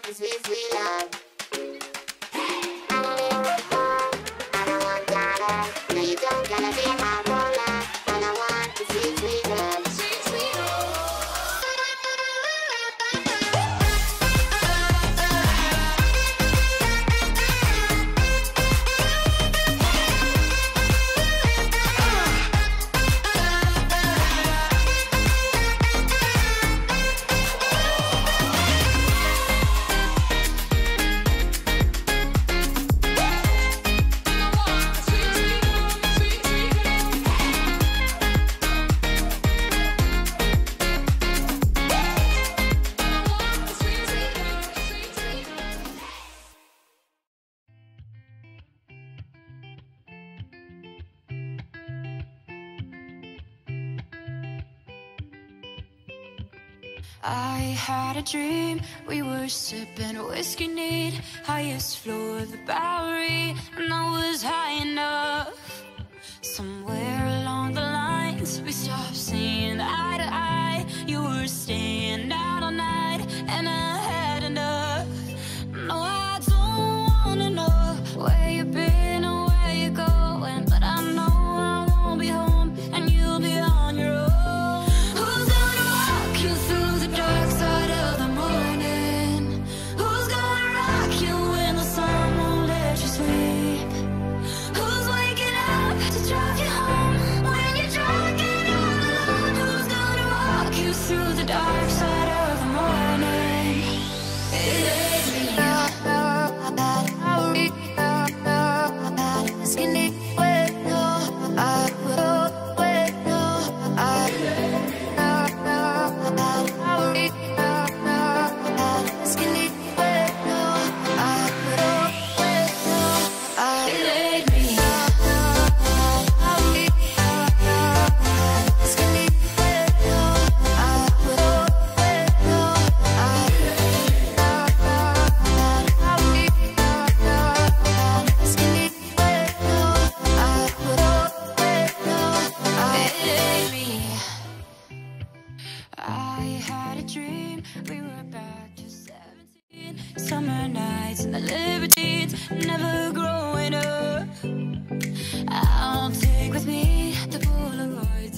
the sweet, sweet love. I don't want more, I don't want dollar. No, you don't gotta be my roller. All I want is sweet, sweet love. Sweet, sweet love. I had a dream, we were sipping whiskey neat, highest floor of the Bowery, and I was high enough. Somewhere along the lines, we stopped seeing eye to eye. You were staying out all night, and I had enough. No, I don't wanna know where you've been or where you're going, but I know I won't be home, and you'll be on your own. Who's gonna walk you through the dark side of the morning? Who's gonna rock you when the sun won't let you sleep? Who's waking up to drive you home when you're drunk and all alone? Who's gonna walk you through the dark side of the morning? It ain't me. I had a dream, we were back to 17. Summer nights and the libertines, never growing up. I'll take with me the Polaroids